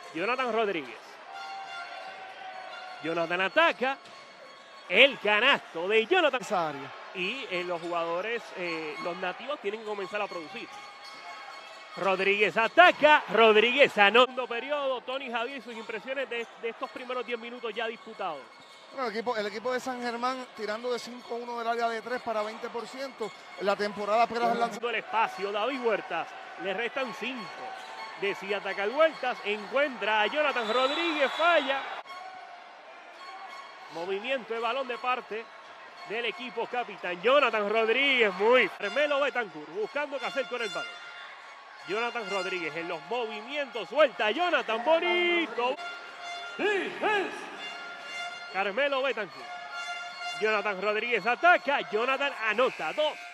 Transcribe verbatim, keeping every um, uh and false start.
Jonathan Rodríguez. Jonathan ataca. El canasto de Jonathan. Esa área. Y eh, los jugadores, eh, los nativos tienen que comenzar a producir. Rodríguez ataca. Rodríguez anotando periodo. Tony Javier y sus impresiones de, de estos primeros diez minutos ya disputados. Bueno, el, equipo, el equipo de San Germán tirando de cinco uno del área de tres para veinte por ciento. En la temporada apenas lanzó el espacio. David Huertas. Le restan cinco. Decide atacar Huertas. Encuentra a Jonathan Rodríguez. Falla. Movimiento de balón de parte del equipo capitán. Jonathan Rodríguez. Muy. Carmelo Betancourt buscando qué hacer con el balón. Jonathan Rodríguez en los movimientos. Suelta Jonathan. Bonito. Carmelo Betancourt. Jonathan Rodríguez ataca. Jonathan anota. Dos.